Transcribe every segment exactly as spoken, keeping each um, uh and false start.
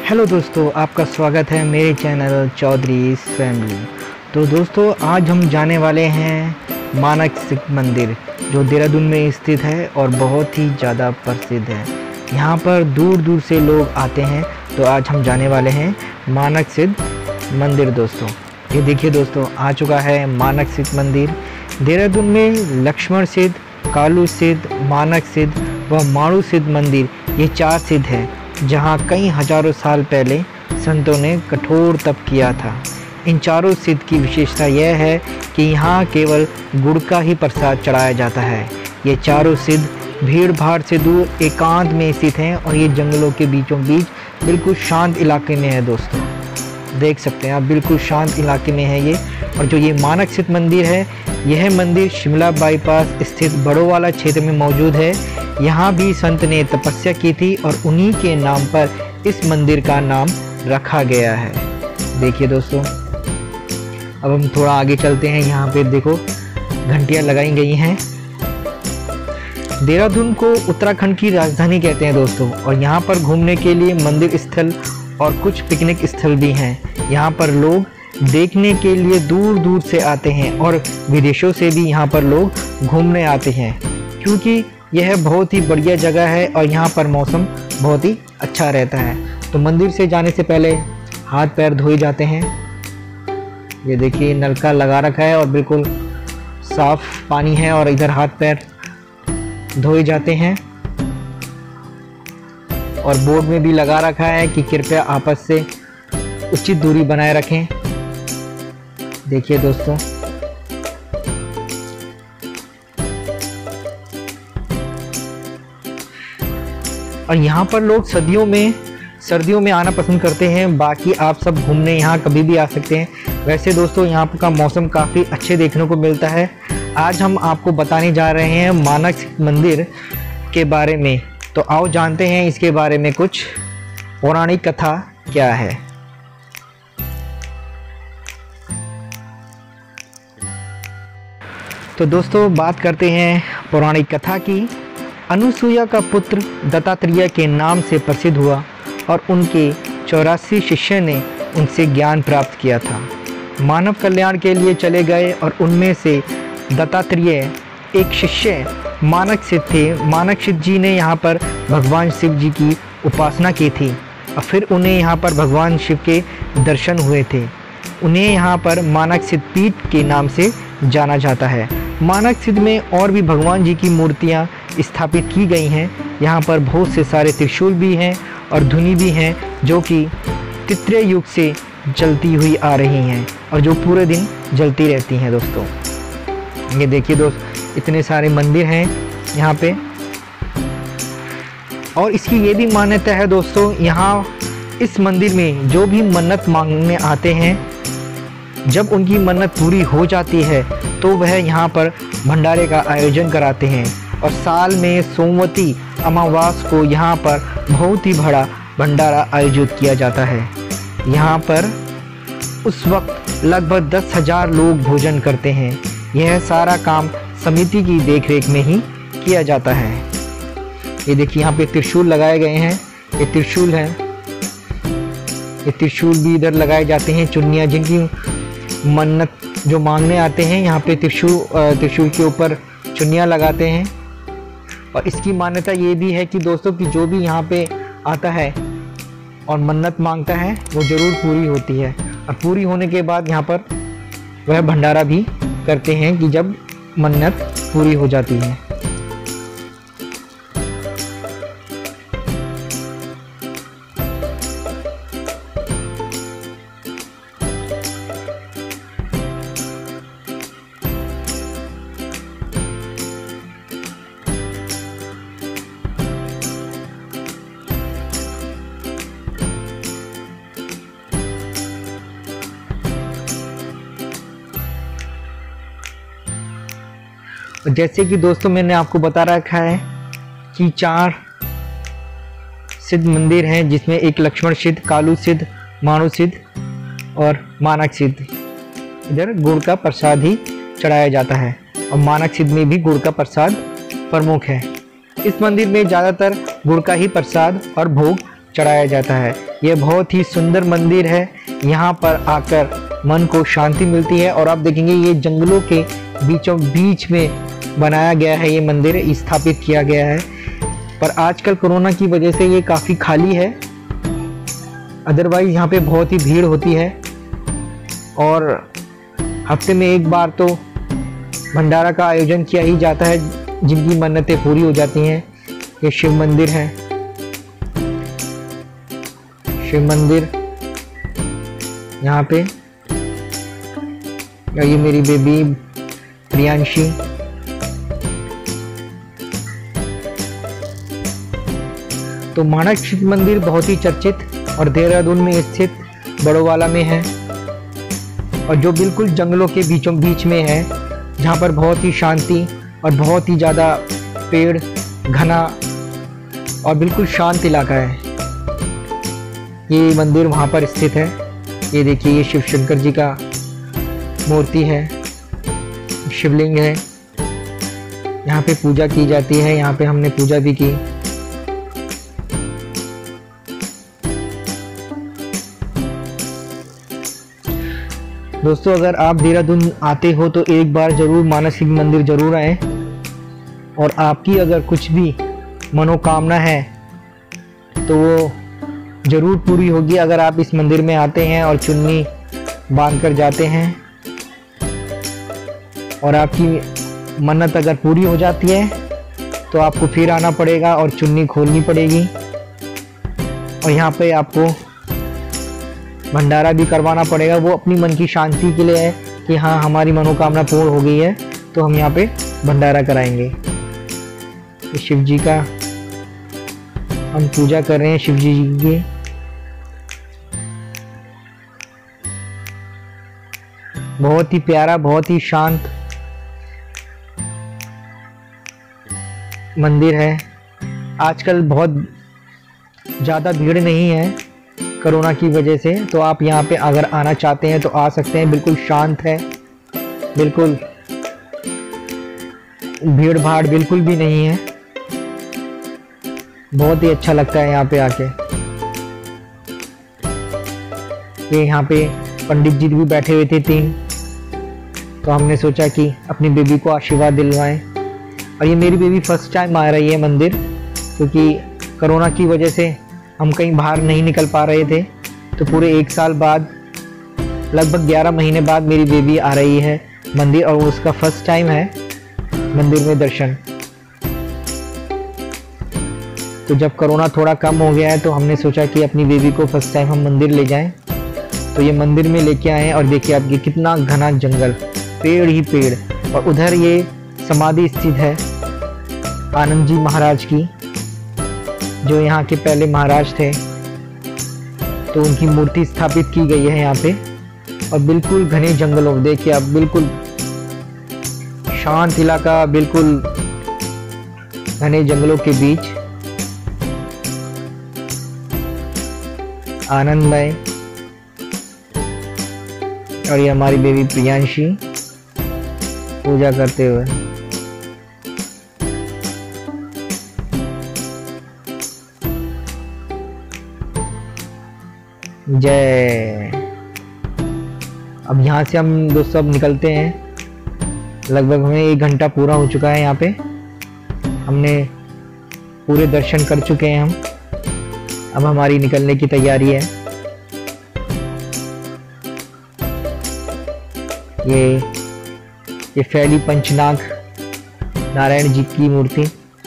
Hello दोस्तों, आपका स्वागत है मेरे चैनल चौधरी फैमिली। तो दोस्तों, आज हम जाने वाले हैं मानक सिद्ध मंदिर, जो देहरादून में स्थित है और बहुत ही ज़्यादा प्रसिद्ध है। यहाँ पर दूर दूर से लोग आते हैं। तो आज हम जाने वाले हैं मानक सिद्ध मंदिर। दोस्तों ये देखिए दोस्तों, आ चुका है मानक सिद्ध मंदिर। देहरादून में लक्ष्मण सिद्ध, कालू सिद्ध, मानक सिद्ध व माणू सिद्ध मंदिर, ये चार सिद्ध है, जहाँ कई हजारों साल पहले संतों ने कठोर तप किया था। इन चारों सिद्ध की विशेषता यह है कि यहाँ केवल गुड़ का ही प्रसाद चढ़ाया जाता है। ये चारों सिद्ध भीड़ भाड़ से दूर एकांत में स्थित हैं और ये जंगलों के बीचों बीच बिल्कुल शांत इलाके में है। दोस्तों देख सकते हैं आप, बिल्कुल शांत इलाके में है ये। और जो ये मानक सिद्ध मंदिर है, यह मंदिर शिमला बाईपास स्थित बड़ोवाला क्षेत्र में मौजूद है। यहाँ भी संत ने तपस्या की थी और उन्हीं के नाम पर इस मंदिर का नाम रखा गया है। देखिए दोस्तों, अब हम थोड़ा आगे चलते हैं। यहाँ पे देखो घंटियाँ लगाई गई हैं। देहरादून को उत्तराखंड की राजधानी कहते हैं दोस्तों, और यहाँ पर घूमने के लिए मंदिर स्थल और कुछ पिकनिक स्थल भी हैं। यहाँ पर लोग देखने के लिए दूर दूर से आते हैं और विदेशों से भी यहाँ पर लोग घूमने आते हैं, क्योंकि यह बहुत ही बढ़िया जगह है और यहाँ पर मौसम बहुत ही अच्छा रहता है। तो मंदिर से जाने से पहले हाथ पैर धोए जाते हैं। ये देखिए नलका लगा रखा है और बिल्कुल साफ पानी है और इधर हाथ पैर धोए जाते हैं। और बोर्ड में भी लगा रखा है कि कृपया आपस से उचित दूरी बनाए रखें। देखिए दोस्तों, और यहाँ पर लोग सर्दियों में सर्दियों में आना पसंद करते हैं। बाकी आप सब घूमने यहाँ कभी भी आ सकते हैं। वैसे दोस्तों, यहाँ का मौसम काफ़ी अच्छे देखने को मिलता है। आज हम आपको बताने जा रहे हैं मानक सिद्ध मंदिर के बारे में। तो आओ जानते हैं इसके बारे में कुछ पौराणिक कथा क्या है। तो दोस्तों, बात करते हैं पौराणिक कथा की। अनुसूया का पुत्र दत्तात्रेय के नाम से प्रसिद्ध हुआ और उनके चौरासी शिष्य ने उनसे ज्ञान प्राप्त किया था। मानव कल्याण के लिए चले गए और उनमें से दत्तात्रेय एक शिष्य मानक सिद्ध थे। मानक सिद्ध जी ने यहाँ पर भगवान शिव जी की उपासना की थी और फिर उन्हें यहाँ पर भगवान शिव के दर्शन हुए थे। उन्हें यहाँ पर मानक सिद्ध पीठ के नाम से जाना जाता है। मानक सिद्ध में और भी भगवान जी की मूर्तियाँ स्थापित की गई हैं। यहाँ पर बहुत से सारे त्रिशूल भी हैं और धुनी भी हैं, जो कि त्रेता युग से जलती हुई आ रही हैं और जो पूरे दिन जलती रहती हैं। दोस्तों ये देखिए दोस्त, इतने सारे मंदिर हैं यहाँ पे। और इसकी ये भी मान्यता है दोस्तों, यहाँ इस मंदिर में जो भी मन्नत मांगने आते हैं, जब उनकी मन्नत पूरी हो जाती है तो वह यहाँ पर भंडारे का आयोजन कराते हैं। और साल में सोमवती अमावास को यहाँ पर बहुत ही बड़ा भंडारा आयोजित किया जाता है। यहाँ पर उस वक्त लगभग दस हजार लोग भोजन करते हैं। यह सारा काम समिति की देखरेख में ही किया जाता है। ये देखिए यहाँ पे त्रिशूल लगाए गए हैं। ये त्रिशूल है, ये त्रिशूल भी इधर लगाए जाते हैं। चुन्नियाँ जिनकी मन्नत जो मांगने आते हैं, यहाँ पे त्रिशूल त्रिशूल के ऊपर चुन्नियाँ लगाते हैं। और इसकी मान्यता ये भी है कि दोस्तों कि जो भी यहाँ पे आता है और मन्नत मांगता है वो ज़रूर पूरी होती है। और पूरी होने के बाद यहाँ पर वह भंडारा भी करते हैं कि जब मन्नत पूरी हो जाती है। जैसे कि दोस्तों मैंने आपको बता रखा है कि चार सिद्ध मंदिर हैं, जिसमें एक लक्ष्मण सिद्ध, कालू सिद्ध, माणू सिद्ध और मानक सिद्ध। इधर गुड़ का प्रसाद ही चढ़ाया जाता है और मानक सिद्ध में भी गुड़ का प्रसाद प्रमुख है। इस मंदिर में ज़्यादातर गुड़ का ही प्रसाद और भोग चढ़ाया जाता है। यह बहुत ही सुंदर मंदिर है। यहाँ पर आकर मन को शांति मिलती है। और आप देखेंगे ये जंगलों के बीचों बीच में बनाया गया है, ये मंदिर स्थापित किया गया है। पर आजकल कोरोना की वजह से ये काफ़ी खाली है, अदरवाइज यहाँ पे बहुत ही भीड़ होती है। और हफ्ते में एक बार तो भंडारा का आयोजन किया ही जाता है, जिनकी मन्नतें पूरी हो जाती हैं। ये शिव मंदिर है, शिव मंदिर यहाँ पे। ये मेरी बेबी प्रियांशी। तो मानक शिव मंदिर बहुत ही चर्चित और देहरादून में स्थित बड़ोवाला में है, और जो बिल्कुल जंगलों के बीचों बीच में है, जहाँ पर बहुत ही शांति और बहुत ही ज़्यादा पेड़ घना और बिल्कुल शांत इलाका है। ये मंदिर वहाँ पर स्थित है। ये देखिए, ये शिव शंकर जी का मूर्ति है, शिवलिंग है। यहाँ पे पूजा की जाती है। यहाँ पे हमने पूजा भी की। दोस्तों, अगर आप देहरादून आते हो तो एक बार ज़रूर मानस शिव मंदिर ज़रूर आएँ, और आपकी अगर कुछ भी मनोकामना है तो वो ज़रूर पूरी होगी अगर आप इस मंदिर में आते हैं और चुन्नी बांध कर जाते हैं। और आपकी मन्नत अगर पूरी हो जाती है तो आपको फिर आना पड़ेगा और चुन्नी खोलनी पड़ेगी। और यहाँ पे आपको भंडारा भी करवाना पड़ेगा। वो अपनी मन की शांति के लिए है कि हाँ, हमारी मनोकामना पूर्ण हो गई है, तो हम यहाँ पे भंडारा कराएंगे। तो शिव जी का हम पूजा कर रहे हैं, शिव जी की। बहुत ही प्यारा, बहुत ही शांत मंदिर है। आजकल बहुत ज़्यादा भीड़ नहीं है कोरोना की वजह से, तो आप यहाँ पे अगर आना चाहते हैं तो आ सकते हैं। बिल्कुल शांत है, बिल्कुल भीड़ भाड़ बिल्कुल भी नहीं है। बहुत ही अच्छा लगता है यहाँ पे आके। ये यहाँ पे पंडित जी भी बैठे हुए थे तीन, तो हमने सोचा कि अपनी बेबी को आशीर्वाद दिलवाएं। और ये मेरी बेबी फर्स्ट टाइम आ रही है मंदिर, क्योंकि कोरोना की वजह से हम कहीं बाहर नहीं निकल पा रहे थे। तो पूरे एक साल बाद, लगभग ग्यारह महीने बाद मेरी बेबी आ रही है मंदिर, और उसका फर्स्ट टाइम है मंदिर में दर्शन। तो जब कोरोना थोड़ा कम हो गया है तो हमने सोचा कि अपनी बेबी को फर्स्ट टाइम हम मंदिर ले जाएं। तो ये मंदिर में लेके आए, और देखिए आपकी कितना घना जंगल, पेड़ ही पेड़। और उधर ये समाधि स्थित है आनंद जी महाराज की, जो यहाँ के पहले महाराज थे। तो उनकी मूर्ति स्थापित की गई है यहाँ पे। और बिल्कुल घने जंगलों, देखिए आप, बिल्कुल शांत इलाका, बिल्कुल घने जंगलों के बीच आनंदमय। और ये हमारी बेबी प्रियांशी पूजा करते हुए। जय। अब यहाँ से हम दोस्तों अब निकलते हैं। लगभग हमें एक घंटा पूरा हो चुका है। यहाँ पे हमने पूरे दर्शन कर चुके हैं हम। अब हमारी निकलने की तैयारी है। ये ये फैली पंचनाग नारायण जी की मूर्ति।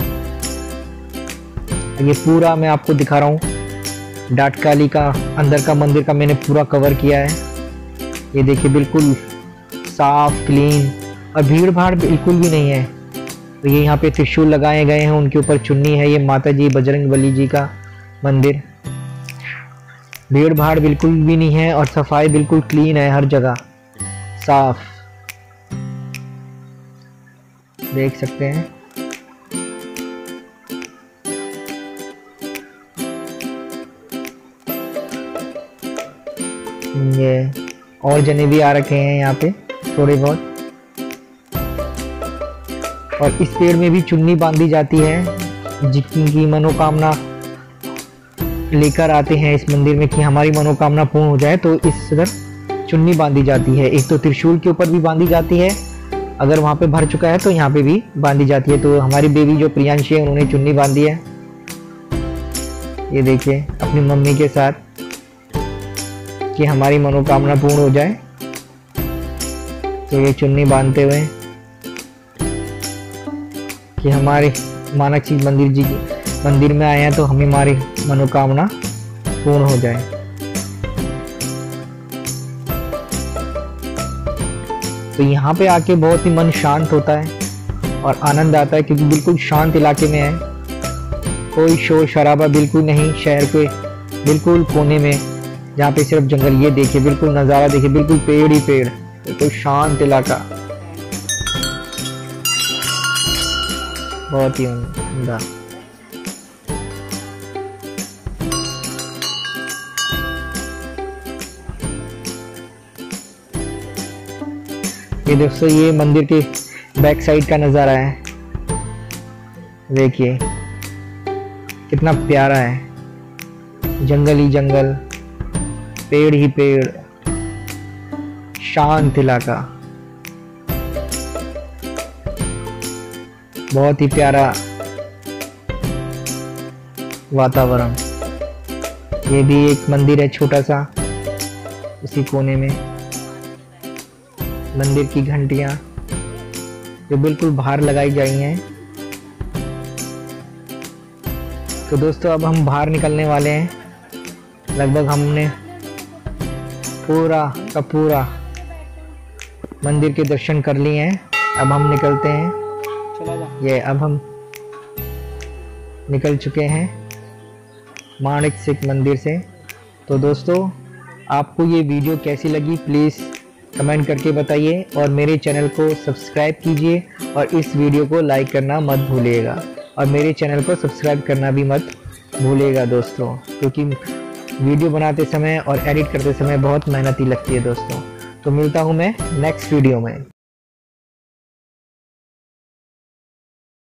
ये पूरा मैं आपको दिखा रहा हूँ। डाटकाली का अंदर का मंदिर का मैंने पूरा कवर किया है। ये देखिए, बिल्कुल साफ, क्लीन, और भीड़ भाड़ बिल्कुल भी नहीं है। तो ये यहाँ पे त्रिशूल लगाए गए हैं, उनके ऊपर चुन्नी है। ये माता जी बजरंगबली जी का मंदिर। भीड़ भाड़ बिल्कुल भी नहीं है, और सफाई बिल्कुल क्लीन है, हर जगह साफ, देख सकते हैं। ये और जने भी आ रखे हैं यहाँ पे थोड़े बहुत। और इस पेड़ में भी चुन्नी बांधी जाती है, जिनकी मनोकामना लेकर आते हैं इस मंदिर में कि हमारी मनोकामना पूर्ण हो जाए, तो इस तरह चुन्नी बांधी जाती है। एक तो त्रिशूल के ऊपर भी बांधी जाती है, अगर वहाँ पे भर चुका है तो यहाँ पे भी बांधी जाती है। तो हमारी बेबी जो प्रियांशी है उन्होंने चुन्नी बांधी है, ये देखिए अपनी मम्मी के साथ, कि हमारी मनोकामना पूर्ण हो जाए। तो ये चुन्नी बांधते हुए कि हमारे मानक शिव मंदिर जी मंदिर में आए हैं तो हमें हमारी मनोकामना पूर्ण हो जाए। तो यहाँ पे आके बहुत ही मन शांत होता है और आनंद आता है, क्योंकि बिल्कुल शांत इलाके में है, कोई शोर शराबा बिल्कुल नहीं, शहर के बिल्कुल कोने में जहाँ पे सिर्फ जंगल। ये देखिए बिल्कुल नज़ारा देखिए, बिल्कुल पेड़ ही पेड़, बिल्कुल शांत इलाका, बहुत ही उम्दा। ये दोस्तों ये मंदिर के बैक साइड का नज़ारा है, देखिए कितना प्यारा है, जंगल ही जंगल, पेड़ ही पेड़, शांत इलाका, बहुत ही प्यारा वातावरण। ये भी एक मंदिर है छोटा सा, उसी कोने में मंदिर की घंटियां जो बिल्कुल बाहर लगाई गई हैं। तो दोस्तों अब हम बाहर निकलने वाले हैं, लगभग हमने पूरा का पूरा मंदिर के दर्शन कर लिए हैं। अब हम निकलते हैं, ये अब हम निकल चुके हैं माणिक सिख मंदिर से। तो दोस्तों आपको ये वीडियो कैसी लगी प्लीज़ कमेंट करके बताइए, और मेरे चैनल को सब्सक्राइब कीजिए और इस वीडियो को लाइक करना मत भूलिएगा, और मेरे चैनल को सब्सक्राइब करना भी मत भूलिएगा दोस्तों, क्योंकि वीडियो बनाते समय और एडिट करते समय बहुत मेहनत ही लगती है दोस्तों। तो मिलता हूँ मैं नेक्स्ट वीडियो में।